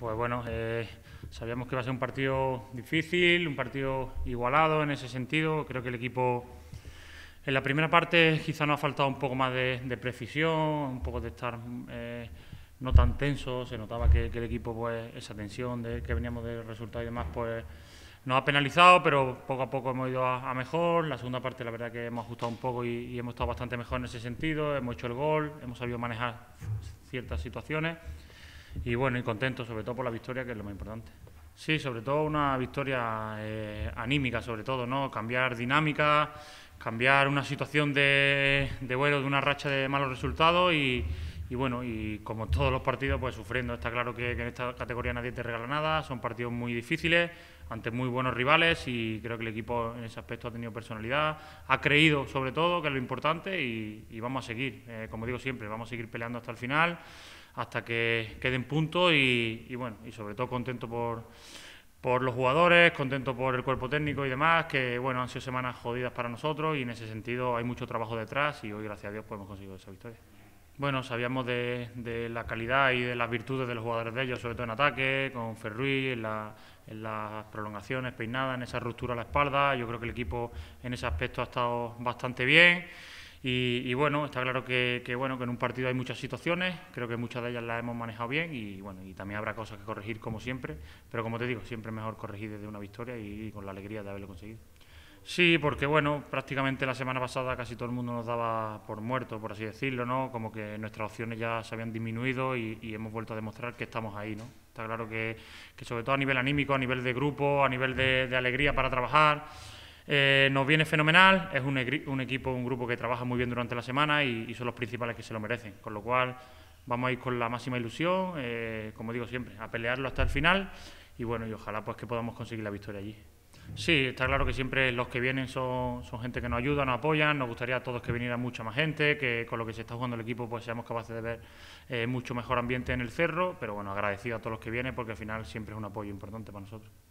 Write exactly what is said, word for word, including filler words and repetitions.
pues bueno, eh, sabíamos que iba a ser un partido difícil, un partido igualado en ese sentido. Creo que el equipo en la primera parte quizá nos ha faltado un poco más de, de precisión, un poco de estar eh, no tan tenso. Se notaba que, que el equipo, pues esa tensión de que veníamos del resultado y demás, pues nos ha penalizado, pero poco a poco hemos ido a, a mejor. La segunda parte la verdad que hemos ajustado un poco y, y hemos estado bastante mejor en ese sentido. Hemos hecho el gol, hemos sabido manejar ciertas situaciones y bueno, y contento sobre todo por la victoria, que es lo más importante. Sí, sobre todo una victoria eh, anímica, sobre todo, ¿no? Cambiar dinámica, cambiar una situación de, de vuelo, de una racha de malos resultados y, y bueno, y como todos los partidos, pues sufriendo. Está claro que, que en esta categoría nadie te regala nada, son partidos muy difíciles, ante muy buenos rivales, y creo que el equipo en ese aspecto ha tenido personalidad, ha creído sobre todo, que es lo importante, y, y vamos a seguir, eh, como digo siempre, vamos a seguir peleando hasta el final, hasta que queden puntos y, y bueno, y sobre todo contento por, por los jugadores, contento por el cuerpo técnico y demás, que bueno, han sido semanas jodidas para nosotros y en ese sentido hay mucho trabajo detrás y hoy, gracias a Dios, pues hemos conseguido esa victoria. Bueno, sabíamos de, de la calidad y de las virtudes de los jugadores de ellos, sobre todo en ataque, con Ferruí, en, la, en las prolongaciones, peinadas, en esa ruptura a la espalda. Yo creo que el equipo en ese aspecto ha estado bastante bien. Y, y bueno, está claro que, que, bueno, que en un partido hay muchas situaciones, creo que muchas de ellas las hemos manejado bien y, bueno, y también habrá cosas que corregir como siempre, pero como te digo, siempre es mejor corregir desde una victoria y, y con la alegría de haberlo conseguido. Sí, porque bueno, prácticamente la semana pasada casi todo el mundo nos daba por muerto, por así decirlo, ¿no? Como que nuestras opciones ya se habían disminuido y, y hemos vuelto a demostrar que estamos ahí, ¿no? Está claro que, que sobre todo a nivel anímico, a nivel de grupo, a nivel de, de alegría para trabajar, Eh, nos viene fenomenal. Es un, un equipo, un grupo que trabaja muy bien durante la semana y, y son los principales que se lo merecen, con lo cual vamos a ir con la máxima ilusión, eh, como digo siempre, a pelearlo hasta el final y bueno, y ojalá pues que podamos conseguir la victoria allí. Sí, está claro que siempre los que vienen son, son gente que nos ayuda, nos apoyan. Nos gustaría a todos que viniera mucha más gente, que con lo que se está jugando el equipo pues seamos capaces de ver eh, mucho mejor ambiente en el Cerro, pero bueno, agradecido a todos los que vienen porque al final siempre es un apoyo importante para nosotros.